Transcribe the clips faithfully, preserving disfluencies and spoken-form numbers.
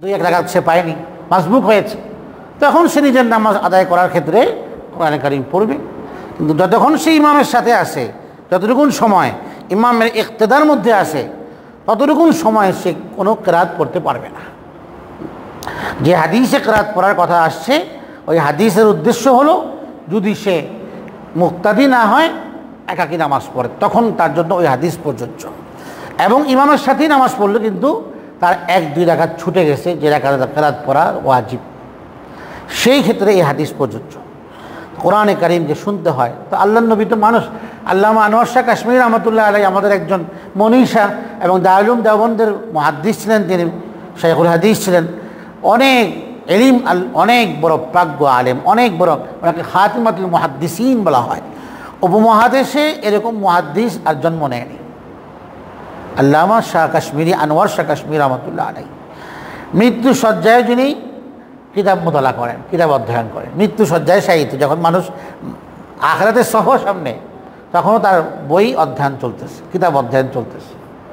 দুই এক রাকাত সে পায়নি, মাসবুক হয়েছে, তখন সে নিজের নামাজ আদায় করার ক্ষেত্রে কোরআনে কারিম পড়বে। কিন্তু যতক্ষণ সে ইমামের সাথে আসে, যতটুকুন সময় ইমামের ইক্তেদার মধ্যে আসে, ততটুকুন সময় সে কোনো কেরাত পড়তে পারবে না। যে হাদিসে কেরাত পড়ার কথা আসছে, ওই হাদিসের উদ্দেশ্য হলো যদি সে মুক্তাদি না হয়, একাকী নামাজ পড়ে, তখন তার জন্য ওই হাদিস প্রযোজ্য। এবং ইমামের সাথেই নামাজ পড়লে কিন্তু তার এক দুই রাকাত ছুটে গেছে, যে রাকাত কেরাত পড়া ওয়াজিব, সেই ক্ষেত্রে এই হাদিস প্রযোজ্য। কোরআনে কারিম যে শুনতে হয়, তো আল্লাহর নবী তো মানুষ। আল্লামা আনোয়ার শাহ কাশ্মীর রহমতুল্লাহ আলাইহি আমাদের একজন মনীষা এবং দারুল উলুম দেওবন্দের মুহাদ্দিস ছিলেন, তিনি শাইখুল হাদিস ছিলেন, অনেক এলিম, অনেক বড় প্রাজ্ঞ আলেম, অনেক বড়, ওনাকে খাতিমাতুল মুহাদ্দিসিন বলা হয়। উপমহাদেশে এরকম মুহাদ্দিস আর জন্ম নেয়নি। আল্লামা শাহ কাশ্মীরি আনোয়ার শাহ কাশ্মীর রহমতুল্লাহ আলাইহি মৃত্যু শয্যায় যিনি কিতাব মোতালা করেন, কিতাব অধ্যয়ন করেন, মৃত্যু শয্যায় শায়িত, যখন মানুষ আখিরাতের সফর সামনে, তখনও তার বই অধ্যয়ন চলতেছে, কিতাব অধ্যয়ন চলতেছে।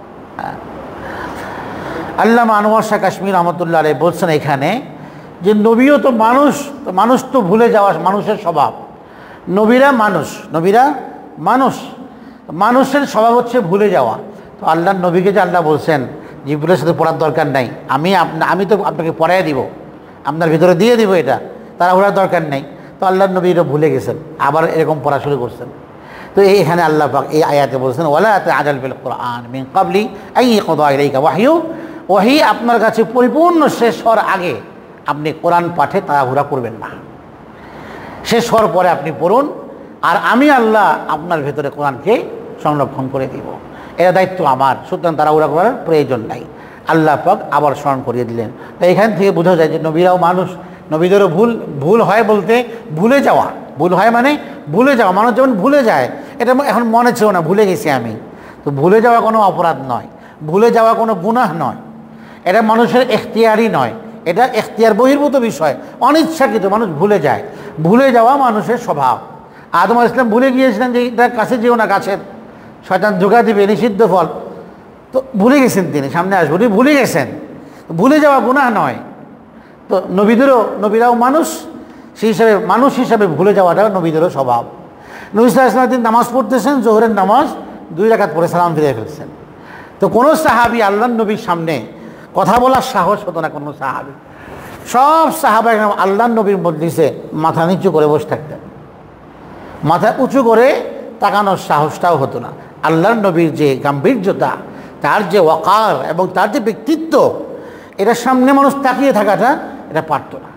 আল্লামা আনোয়ার শাহ কাশ্মীর রহমতুল্লাহ আলাইহি বলছেন এখানে যে নবীও তো মানুষ, তো মানুষ তো ভুলে যাওয়া মানুষের স্বভাব। নবীরা মানুষ, নবীরা মানুষ, মানুষের স্বভাব হচ্ছে ভুলে যাওয়া। তো আল্লাহর নবীকে যে আল্লাহ বলছেন জিবরিলের সাথে পড়ার দরকার নাই, আমি আপনা আমি তো আপনাকে পড়াই দিব, আপনার ভিতরে দিয়ে দিব, এটা তারা ওড়ার দরকার নেই। তো আল্লাহর নবী এটা ভুলে গেছেন, আবার এরকম পড়া শুরু করছেন। তো এখানে আল্লাহ পাক এই আয়াতে বলছেন ওয়ালা তাআজাল বিল কুরআন মিন ক্বাবলি আন ইয়াকদা ইলাইকা ওয়াহয়ু, ওহী আপনার কাছে পরিপূর্ণ শেষ হওয়ার আগে আপনি কোরআন পাঠে তাড়াহুড়া করবেন না। শেষ হওয়ার পরে আপনি পড়ুন, আর আমি আল্লাহ আপনার ভেতরে কোরআনকে সংরক্ষণ করে দিব, এটা দায়িত্ব আমার, সুতরাং তাড়াহুড়া করার প্রয়োজন নাই। আল্লাহ পাক আবার স্মরণ করিয়ে দিলেন। তো এখান থেকে বোঝা যায় যে নবীরাও মানুষ, নবীদেরও ভুল ভুল হয় বলতে ভুলে যাওয়া, ভুল হয় মানে ভুলে যাওয়া, মানুষ যেমন ভুলে যায়, এটা এখন মনে ছিল না, ভুলে গেছি আমি। তো ভুলে যাওয়া কোনো অপরাধ নয়, ভুলে যাওয়া কোনো গুনাহ নয়, এটা মানুষের এখতিয়ারই নয়, এটা এখতিয়ার বহির্ভূত বিষয়, অনিচ্ছাকৃত মানুষ ভুলে যায়। ভুলে যাওয়া মানুষের স্বভাব। আদম আলাইহিস সালাম ভুলে গিয়েছিলেন যে এটা কাছে যেও না, গাছের শয়তান ধোঁকা দিবে, নিষিদ্ধ ফল, তো ভুলে গেছেন, তিনি সামনে আসবেন, উনি ভুলে গেছেন। ভুলে যাওয়া গুনাহ নয়। তো নবীদেরও, নবীরাও মানুষ, সেই হিসাবে মানুষ হিসাবে ভুলে যাওয়াটা নবীদেরও স্বভাব। নবী সাল্লাল্লাহু আলাইহি ওয়াসাল্লাম নামাজ পড়তেছেন, জোহরের নামাজ, দুই রাকাত পড়ে সালাম ফিরে ফেলছেন। তো কোনো সাহাবী আল্লাহর নবীর সামনে কথা বলার সাহস হতো না, কোনো সাহাবী। সব সাহাবা একদম আল্লাহর নবীর মজলিসে মাথা নিচু করে বসে থাকতেন, মাথা উঁচু করে তাকানোর সাহসটাও হতো না। আল্লাহর নবীর যে গাম্ভীর্যতা, তার যে ওয়াকার এবং তার যে ব্যক্তিত্ব, এটার সামনে মানুষ তাকিয়ে থাকাটা এটা পারত না।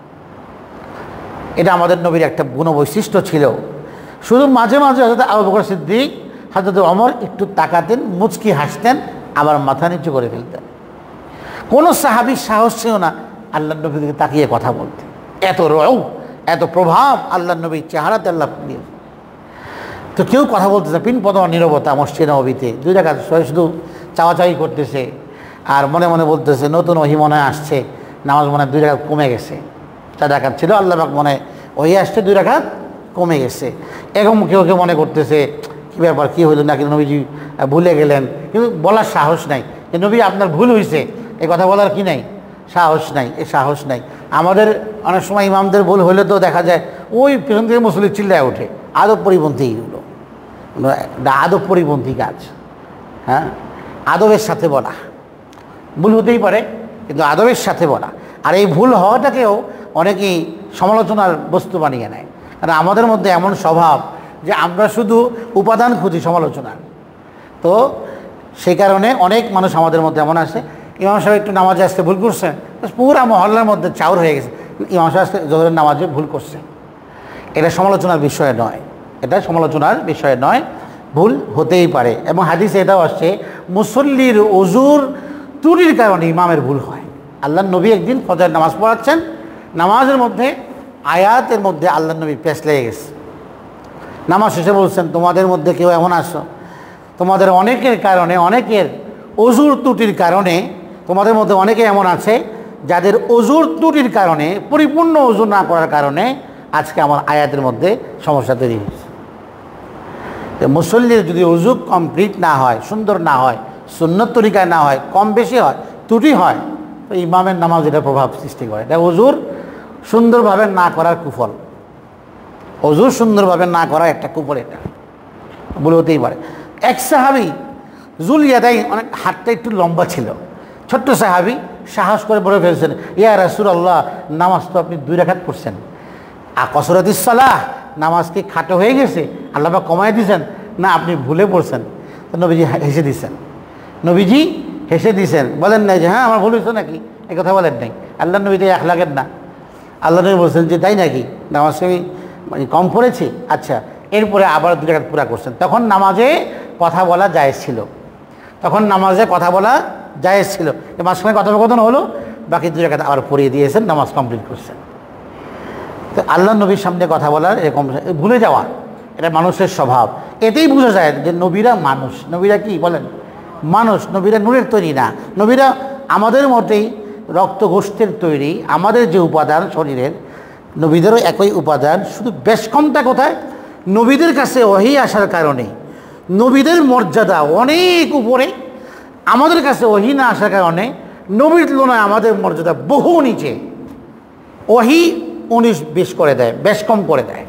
এটা আমাদের নবীর একটা গুণবৈশিষ্ট্য ছিল। শুধু মাঝে মাঝে হযরত আবু বকর সিদ্দিক, হযরত ওমর একটু তাকাতেন, মুচকি হাসতেন, আবার মাথা নিচু করে ফেলতেন। কোনো সাহাবীর সাহস ছিল না আল্লাহর নবীর দিকে তাকিয়ে কথা বলতে। এত রৌ, এত প্রভাব আল্লাহর নবীর চেহারাতে আল্লাহ দিয়ে। তো কেউ কথা বলতেছে, পিন পদ নীরবতা মসজিদে নববীতে, দুই রাকাত শুধু চাওয়াচাওয়ি করতেছে, আর মনে মনে বলতেছে নতুন ওহী মনে আসছে, নামাজ মনে দুই রাকাত কমে গেছে, চার রাকাত ছিল, আল্লাহ পাক মনে ওহী আসছে, দুই রাকাত কমে গেছে। এরকম কেউ কেউ মনে করতেছে কী ব্যাপার, কী হইল নাকি নবীজি ভুলে গেলেন, কিন্তু বলার সাহস নাই যে নবী আপনার ভুল হয়েছে, এই কথা বলার কি নাই, সাহস নাই, এ সাহস নাই। আমাদের অনেক সময় ইমামদের ভুল হলে তো দেখা যায় ওই পেছন থেকে মুসল্লি চিল্লায় ওঠে, আদব পরিপন্থী, এগুলো আদব পরিপন্থী কাজ। হ্যাঁ, আদবের সাথে বলা, ভুল হতেই পারে কিন্তু আদবের সাথে বলা। আর এই ভুল হওয়াটাকেও অনেকেই সমালোচনার বস্তু বানিয়ে নেয়। কারণ আমাদের মধ্যে এমন স্বভাব যে আমরা শুধু উপাদান খুঁজি সমালোচনার। তো সেই কারণে অনেক মানুষ আমাদের মধ্যে এমন আছে, ইমাম সাহেব একটু নামাজে আসতে ভুল করছে, পুরা মহল্লার মধ্যে চাউর হয়ে গেছে, ইমাম সাহেব আসতে জোহরের নামাজে ভুল করছে। এটা সমালোচনার বিষয় নয়, এটা সমালোচনার বিষয় নয়, ভুল হতেই পারে। এবং হাদিসে এটাও আসছে মুসল্লির ওযুর ত্রুটির কারণে ইমামের ভুল হয়। আল্লাহর নবী একদিন ফজর নামাজ পড়াচ্ছেন, নামাজের মধ্যে আয়াতের মধ্যে আল্লাহর নবী পেশ লেগে গেছে। নামাজ শেষে বলছেন, তোমাদের মধ্যে কেউ এমন আসো, তোমাদের অনেকের কারণে, অনেকের ওযুর ত্রুটির কারণে, তোমাদের মধ্যে অনেকে এমন আছে যাদের ওযুর ত্রুটির কারণে, পরিপূর্ণ ওযু না করার কারণে আজকে আমার আয়াতের মধ্যে সমস্যা তৈরি হয়েছে। তো মুসল্লির যদি ওযু কমপ্লিট না হয়, সুন্দর না হয়, সুন্নত তরিকায় না হয়, কম বেশি হয়, ত্রুটি হয়, তো ইমামের নামাজ এটা প্রভাব সৃষ্টি করে। এটা অজুর সুন্দরভাবে না করার কুফল, অজুর সুন্দরভাবে না করা একটা কুফল, এটা বলে হতেই পারে। এক সাহাবি জুল ইয়াদাইন, অনেক হাতটা একটু লম্বা ছিল, ছোট্ট সাহাবি, সাহস করে বলে ফেলছেন, ইয়া রাসূলুল্লাহ, নামাজ তো আপনি দুই রাকাত পড়ছেন, আর কসরাতিস সালাহ, নামাজ কি খাটো হয়ে গেছে, আল্লাহ পাক কমায় দিয়েছেন, না আপনি ভুলে পড়ছেন? তো নবীজি হেসে দিয়েছেন, নবীজি হেসে দিয়েছেন, বলেন নাই যে হ্যাঁ আমার ভুল হয়েছে নাকি, এই কথা বলেন নাই। আল্লাহ নবী তো আখলাকের না, আল্লাহ নবী বলছেন যে তাই নাকি, নামাজ আমি মানে কম পড়েছি, আচ্ছা। এরপরে আবার দুই রাকাত পুরা করছেন। তখন নামাজে কথা বলা জায়েজ ছিল, তখন নামাজে কথা বলা জায়েজ ছিল। মাঝখানে কথোপকথন হলো, বাকি দুই রাকাত আবার পড়িয়ে দিয়েছেন, নামাজ কমপ্লিট করছেন। তো আল্লাহ নবীর সামনে কথা বলার এরকম ভুলে যাওয়া, এটা মানুষের স্বভাব। এতেই বোঝা যায় যে নবীরা মানুষ। নবীরা কি বলেন? মানুষ। নবীরা নূরের তৈরি না, নবীরা আমাদের মতেই রক্ত গোষ্ঠের তৈরি। আমাদের যে উপাদান শরীরের, নবীদেরও একই উপাদান, শুধু বেশ কমটা কোথায়? নবীদের কাছে ওহী আসার কারণে নবীদের মর্যাদা অনেক উপরে, আমাদের কাছে ওহী না আসার কারণে নবীর তুলনায় আমাদের মর্যাদা বহু নিচে। ওহী উনিশ বিশ করে দেয়, বেশ কম করে দেয়,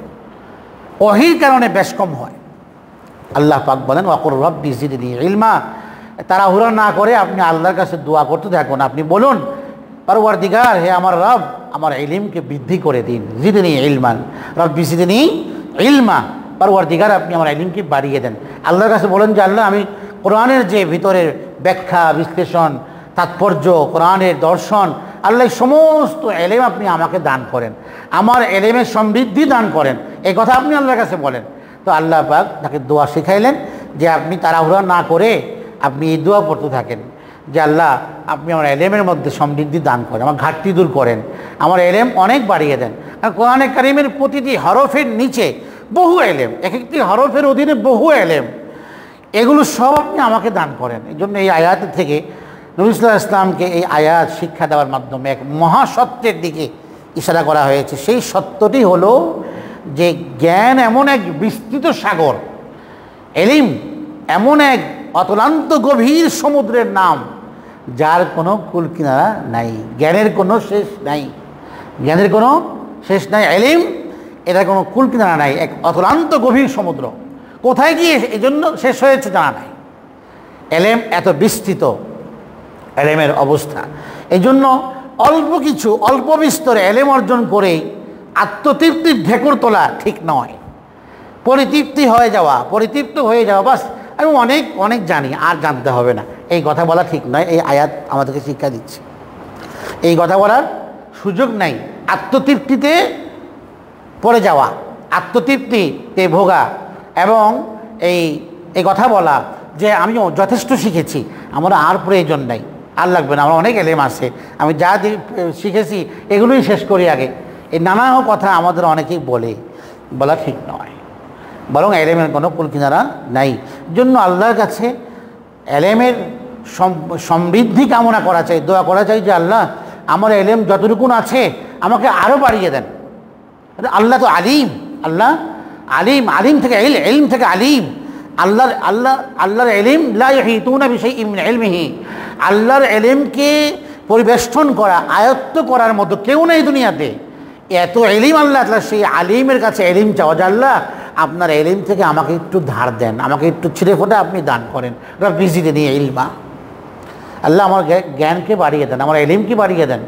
ওহীর কারণে বেশ কম হয়। আল্লাহ পাক বলেন, ওয়াকুর রব্বি জিদনি ইলমা, তাড়াহুড়া না করে আপনি আল্লাহর কাছে দোয়া করতে থাকুন। আপনি বলুন, পরওয়ারদিগার, হে আমার রব, আমার ইলমকে বৃদ্ধি করে দিন। জিদনি ইলমান, রব্বি জিদনি ইলমা, পরওয়ারদিগার আপনি আমার ইলমকে বাড়িয়ে দেন। আল্লাহর কাছে বলেন যে আল্লাহ, আমি কোরআনের যে ভিতরের ব্যাখ্যা বিশ্লেষণ তাৎপর্য, কোরআনের দর্শন, আল্লাহ সমস্ত এলেম আপনি আমাকে দান করেন, আমার এলেমের সমৃদ্ধি দান করেন, এই কথা আপনি আল্লাহর কাছে বলেন। তো আল্লাহ পাক তাকে দোয়া শিখাইলেন যে আপনি তাড়াহুড়া না করে আপনি এই দোয়া পড়তে থাকেন যে আল্লাহ, আপনি আমার এলেমের মধ্যে সমৃদ্ধি দান করেন, আমার ঘাটতি দূর করেন, আমার এলেম অনেক বাড়িয়ে দেন। কারণ কোরআনে কারিমের প্রতিটি হরফের নিচে বহু এলেম, এক একটি হরফের অধীনে বহু এলেম, এগুলো সব আপনি আমাকে দান করেন। এই জন্য এই আয়াত থেকে নবী সাল্লাল্লাহু আলাইহি ওয়াসাল্লামকে এই আয়াত শিক্ষা দেওয়ার মাধ্যমে এক মহাসত্যের দিকে ইশারা করা হয়েছে। সেই সত্যটি হলো যে জ্ঞান এমন এক বিস্তৃত সাগর, এলিম এমন এক অতলান্ত গভীর সমুদ্রের নাম, যার কোনো কুল কিনারা নাই, জ্ঞানের কোনো শেষ নাই, জ্ঞানের কোনো শেষ নাই। এলিম, এটার কোনো কুল কিনারা নাই, এক অতলান্ত গভীর সমুদ্র। কোথায় গিয়ে এই জন্য শেষ হয়েছে জানা নাই। এলেম এত বিস্তৃত, এলেমের অবস্থা। এই জন্য অল্প কিছু অল্প বিস্তরে এলেম অর্জন করেই আত্মতৃপ্তির ঢেকুর তোলা ঠিক নয়। পরিতৃপ্তি হয়ে যাওয়া, পরিতৃপ্ত হয়ে যাওয়া, বাস আমি অনেক অনেক জানি, আর জানতে হবে না, এই কথা বলা ঠিক নয়। এই আয়াত আমাদেরকে শিক্ষা দিচ্ছে এই কথা বলার সুযোগ নাই। আত্মতৃপ্তিতে পড়ে যাওয়া, আত্মতৃপ্তিতে ভোগা এবং এই এই কথা বলা যে আমি যথেষ্ট শিখেছি, আমার আর প্রয়োজন নাই, আর লাগবে না, আমার অনেক এলেম আছে, আমি যা শিখেছি এগুলোই শেষ করি আগে, এই নানা কথা আমাদের অনেকেই বলে, বলা ঠিক নয়। বরং এলেমের কোনো কুল কিনারা নাই। জন্য আল্লাহর কাছে এলেমের সমৃদ্ধি কামনা করা চাই, দোয়া করা চাই যে আল্লাহ, আমার এলেম যতটুকুন আছে আমাকে আরও বাড়িয়ে দেন। আল্লাহ তো আলিম, আল্লাহ আলিম, আলিম থেকে এল, এলম থেকে আলিম। আল্লাহর আল্লাহ আল্লাহর এলিম লা ইয়াহিতুনা বিশাইইন মিন ইলমিহি, আল্লাহর এলিমকে পরিবেষ্টন করা, আয়ত্ত করার মতো কেউ নেই দুনিয়াতে। এত এলিম আল্লাহ, সেই আলিমের কাছে এলিম চাওয়া যে আল্লাহ, আপনার এলিম থেকে আমাকে একটু ধার দেন, আমাকে একটু ছিঁড়ে ফোটা আপনি দান করেন। রব্বি জিদনি ইলমা, আল্লাহ আমার জ্ঞানকে বাড়িয়ে দেন, আমার এলিমকে বাড়িয়ে দেন,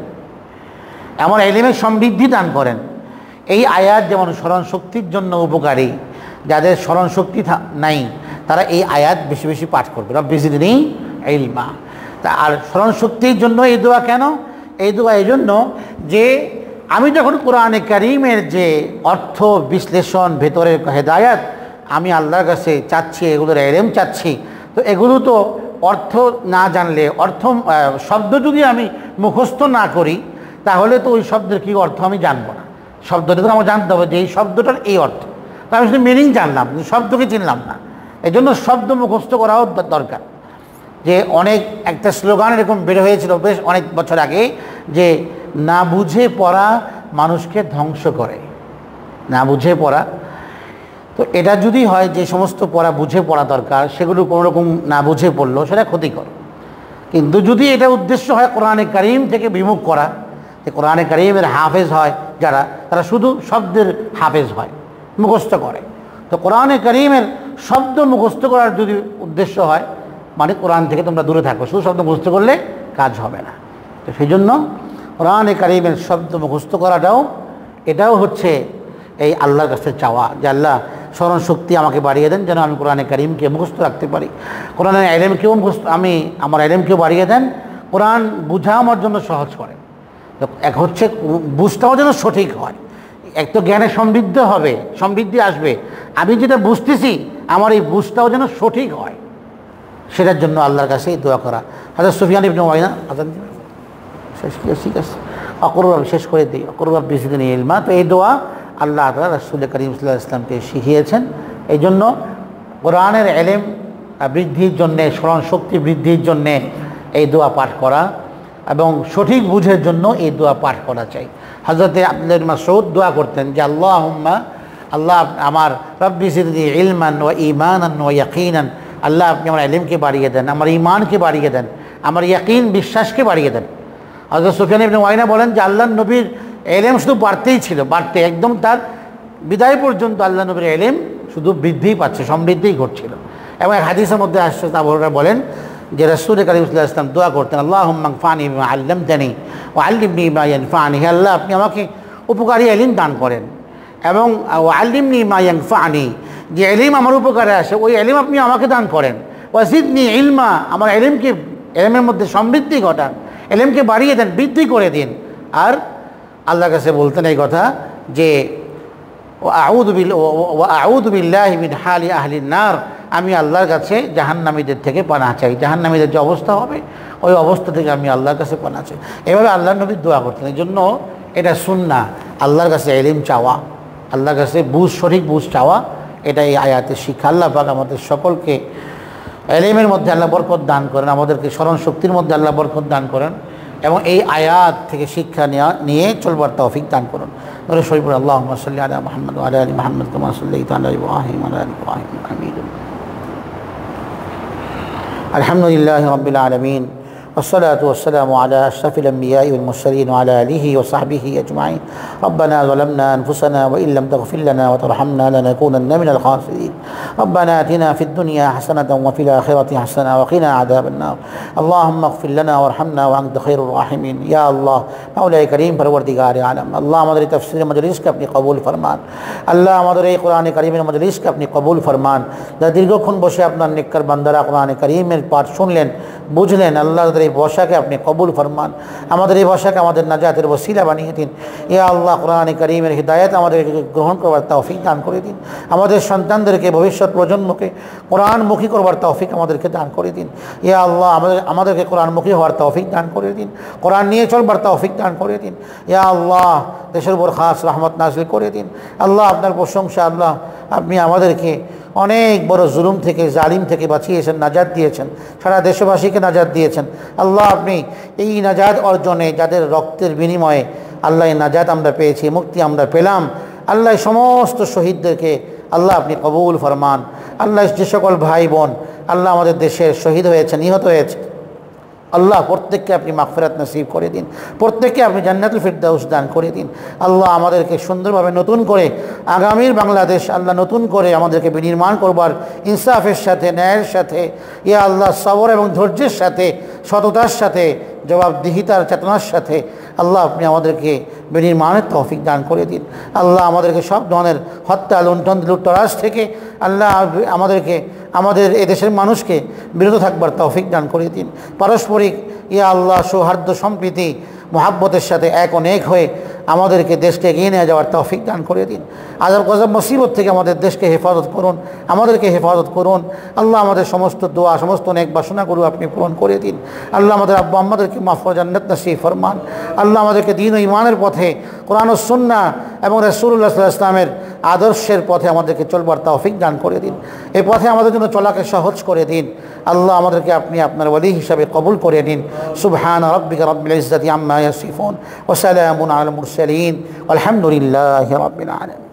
আমার এলিমের সমৃদ্ধি দান করেন। এই আয়াত যেমন স্মরণ শক্তির জন্য উপকারী, যাদের স্মরণ শক্তি নাই তারা এই আয়াত বেশি বেশি পাঠ করবে, রব্বি জিদনি ইলমা। তা আর স্মরণ শক্তির জন্য এই দোয়া কেন? এই দোয়া এই জন্য যে আমি যখন কোরআনে কারিমের যে অর্থ বিশ্লেষণ, ভেতরের হেদায়াত আমি আল্লাহর কাছে চাচ্ছি, এগুলোর এলেম চাচ্ছি, তো এগুলো তো অর্থ না জানলে, অর্থ শব্দ যদি আমি মুখস্থ না করি তাহলে তো ওই শব্দের কী অর্থ আমি জানবো না। শব্দটা তো আমার জানতে হবে যে এই শব্দটার এই অর্থ, তো আমি শুধু মিনিং জানলাম, শব্দকে চিনলাম না। এই জন্য শব্দ মুখস্থ করাও দরকার। যে অনেক একটা স্লোগান এরকম বের হয়েছিল বেশ অনেক বছর আগে, যে না বুঝে পড়া মানুষকে ধ্বংস করে, না বুঝে পড়া। তো এটা যদি হয় যে সমস্ত পড়া বুঝে পড়া দরকার, সেগুলো কোনো রকম না বুঝে পড়লো সেটা ক্ষতিকর। কিন্তু যদি এটা উদ্দেশ্য হয় কোরআনে কারীম থেকে বিমুখ করা, যে কোরআনে কারীমের হাফেজ হয় যারা, তারা শুধু শব্দের হাফেজ হয়, মুখস্থ করে। তো কোরআনে কারীমের শব্দ মুখস্থ করার যদি উদ্দেশ্য হয়, মানে কোরআন থেকে তোমরা দূরে থাকো, শুধু শব্দ মুখস্থ করলে কাজ হবে না। তো সেই জন্য কোরআনে কারীমের শব্দ মুখস্থ করাটাও, এটাও হচ্ছে এই আল্লাহর কাছে চাওয়া, যে আল্লাহ স্মরণ শক্তি আমাকে বাড়িয়ে দেন, যেন আমি কোরআনে কারীমকে মুখস্থ রাখতে পারি। কোরআনের ইলমকেও মুখস্থ, আমি আমার ইলমকেও বাড়িয়ে দেন, কোরআন বুঝা আমার জন্য সহজ করেন। এক হচ্ছে বুঝটাও যেন সঠিক হয়, এক তো জ্ঞানে সমৃদ্ধ হবে, সমৃদ্ধি আসবে, আমি যেটা বুঝতেছি আমার এই বুঝটাও যেন সঠিক হয়, সেটার জন্য আল্লাহর কাছে দোয়া করা। হযরত সুফিয়ান ইবনে উয়াইনা আজান শেষ কি ঠিক আছে, অকরুর শেষ করে দিই, অকরুর বিজিদনি ইলমা। তো এই দোয়া আল্লাহ তাআলা রাসূল করিম সাল্লাল্লাহু আলাইহি ওয়াসাল্লামকে শিখিয়েছেন। এই জন্য কোরআনের ইলম বৃদ্ধির জন্যে, স্মরণ শক্তি বৃদ্ধির জন্যে এই দোয়া পাঠ করা এবং সঠিক বুঝের জন্য এই দোয়া পাঠ করা চাই। হযরতে আব্দুল্লাহ ইবনে মাসউদ দোয়া করতেন যে আল্লাহুম্মা, আল্লাহ আমার রব্বি জিদনি ইলমান ওয়া ঈমানান ওয়া ইয়াকিনান, আল্লাহ আপনি আমার ইলমকে বাড়িয়ে দেন, আমার ঈমানকে বাড়িয়ে দেন, আমার ইয়াকিন বিশ্বাসকে বাড়িয়ে দেন। হযরত সুফিয়ান ইবনে উয়াইনা বলেন যে আল্লাহর নবীর ইলম শুধু বাড়তেই ছিল, বাড়তে একদম তার বিদায় পর্যন্ত আল্লাহ নবীর ইলম শুধু বৃদ্ধিই পাচ্ছে, সমৃদ্ধিই ঘটছিল। এবং এক হাদিসের মধ্যে আসছে, তা বলেন যে রাসূল করিম সাল্লাল্লাহু আলাইহি ওয়াসাল্লাম দোয়া করতেন আল্লাহুম্মা আনফানি বিমা আল্লামতানি ওয়া আল্লিমনি মা ইয়ানফানি, হে আল্লাহ আপনি আমাকে উপকারী ইলম দান করেন এবং ওয়া আল্লিমনি মা ইয়ানফানি, যে ইলম আমার উপকারে আসে ওই ইলম আপনি আমাকে দান করেন। ওয়া জিদনি ইলমা, আমার ইলমকে, ইলমের মধ্যে সমৃদ্ধি ঘটান, ইলমকে বাড়িয়ে দেন, বৃদ্ধি করে দিন। আর আল্লাহর কাছে বলতেন এই কথা যে আউযু বিল ওয়া আউযু বিল্লাহি মিন হালি আহলিন নার, আমি আল্লাহর কাছে জাহান্নামীদের থেকে পানাহ চাই, জাহান্নামীদের যে অবস্থা হবে ওই অবস্থা থেকে আমি আল্লাহর কাছে পানাহ চাই। এভাবে আল্লাহর নবী দোয়া করতেন। এই জন্য এটা সুন্নাহ, আল্লাহর কাছে ইলম চাওয়া, আল্লাহর কাছে বুঝ, সঠিক বুঝ চাওয়া, এটা এই আয়াতের শিক্ষা। আল্লাহ পাক আমাদের সকলকে ইলমের মধ্যে আল্লাহ বরকত দান করেন, আমাদেরকে স্মরণ শক্তির মধ্যে আল্লাহ বরকত দান করেন এবং এই আয়াত থেকে শিক্ষা নেওয়া নিয়ে চলবার তৌফিক দান করুন। নূরে শরীফ আল্লাহুম্মা সাল্লি আলা মুহাম্মদ ওয়া আলা আলি মুহাম্মদ কামা সাল্লাইতা আলা ইব্রাহিম ওয়া আলা আলি ইব্রাহিম হামিদুম আলহামদুলিল্লাহি রাব্বিল আলামিন والصلاة والسلام على أشرف الأنبياء والمرسلين وعلى آله وصحبه أجمعين. ربنا ظلمنا أنفسنا وإن لم تغفر لنا وترحمنا لنكونن من الخاسرين. ربنا آتنا في الدنيا حسنة وفي الآخرة حسنة وقنا عذاب النار. اللهم اغفر لنا وارحمنا وأنت خير الراحمين. يا الله مولا كريم परवरदिगार आलम, अल्लाह हमारे तफसीर मजलिस के अपनी कबूल फरमान। अल्लाह हमारे कुरान करीमेर मजलिस के अपनी कबूल फरमान। যারা দীর্ঘক্ষণ বসে আপনার নেককার বান্দারা কোরআন কারীমের পাঠ শুনলেন, বুঝলেন, আল্লাহ তাদের এই বসাকে আপনি কবুল ফরমান। আমাদের এই বসাকে আমাদের নাজাতের ওসিলা বানিয়ে দিন। ইয়া আল্লাহ কোরআন কারীমের হিদায়াত আমাদেরকে গ্রহণ করবার তৌফিক দান করে দিন। আমাদের সন্তানদেরকে, ভবিষ্যৎ প্রজন্মকে কোরআনমুখী করবার তৌফিক আমাদেরকে দান করে দিন। ইয়া আল্লাহ আমাদের আমাদেরকে কোরআনমুখী হওয়ার তৌফিক দান করে দিন, কোরআন নিয়ে চলবার তৌফিক দান করে দিন। ইয়া আল্লাহ দেশের উপর খাস রহমত নাযিল করে দিন। আল্লাহ আপনার প্রশংসা, আল্লাহ আপনি আমাদেরকে অনেক বড় জুলুম থেকে, জালিম থেকে বাঁচিয়েছেন, নাজাত দিয়েছেন, সারা দেশবাসীকে নাজাত দিয়েছেন। আল্লাহ আপনি এই নাজাত অর্জনে যাদের রক্তের বিনিময়ে আল্লাহ নাজাত আমরা পেয়েছি, মুক্তি আমরা পেলাম, আল্লাহ সমস্ত শহীদদেরকে আল্লাহ আপনি কবুল ফরমান। আল্লাহ যে সকল ভাই বোন আল্লাহ আমাদের দেশের শহীদ হয়েছে, নিহত হয়েছে, আল্লাহ প্রত্যেককে আপনি মাগফিরাত নসিব করে দিন, প্রত্যেককে আপনি জান্নাতুল ফিরদাউস দান করে দিন। আল্লাহ আমাদেরকে সুন্দরভাবে নতুন করে আগামীর বাংলাদেশ আল্লাহ নতুন করে আমাদেরকে বিনির্মাণ করবার ইনসাফের সাথে, ন্যায়ের সাথে, ইয়া আল্লাহ সবর এবং ধৈর্যের সাথে, সততার সাথে, জবাবদিহিতার চেতনার সাথে আল্লাহ আপনি আমাদেরকে বিনির্মাণের তৌফিক দান করে দিন। আল্লাহ আমাদেরকে সব ধরনের হত্যা, লুণ্ঠন, লুটতরাজ থেকে আল্লাহ আমাদেরকে, আমাদের এদেশের মানুষকে বিরত থাকবার তৌফিক দান করে দিন। পারস্পরিক ইয়া আল্লাহ সৌহার্দ্য, সম্প্রীতি, মোহাব্বতের সাথে এক অনেক হয়ে আমাদেরকে দেশকে এগিয়ে নিয়ে যাওয়ার তৌফিক দান করে দিন। আযাব গজব মুসিবত থেকে আমাদের দেশকে হেফাজত করুন, আমাদেরকে হেফাজত করুন। আল্লাহ আমাদের সমস্ত দোয়া, সমস্ত নেক বাসনাগুলো আপনি পূরণ করে দিন। আল্লাহ আমাদের আব্বা আম্মাদেরকে মাফ ও জান্নাত নসিব ফরমান। আল্লাহ আমাদেরকে দ্বীন ও ঈমানের পথে, কোরআন ও সুন্নাহ এবং রাসূলুল্লাহ সাল্লাল্লাহু আলাইহি ওয়াসাল্লামের আদর্শের পথে আমাদেরকে চলবার তৌফিক দান করে দিন। এই পথে আমাদের জন্য চলাকে সহজ করে দিন। আল্লাহ আমাদেরকে আপনি আপনার ওলি হিসাবে কবুল করে নিন। সুবহান রাব্বিকা রাব্বিল ইজ্জাতি আম্মা ইয়াসিফুন ওয়া সালামুন আলাল মুরসালিন ওয়ালহামদুলিল্লাহি রাব্বিল আলামিন।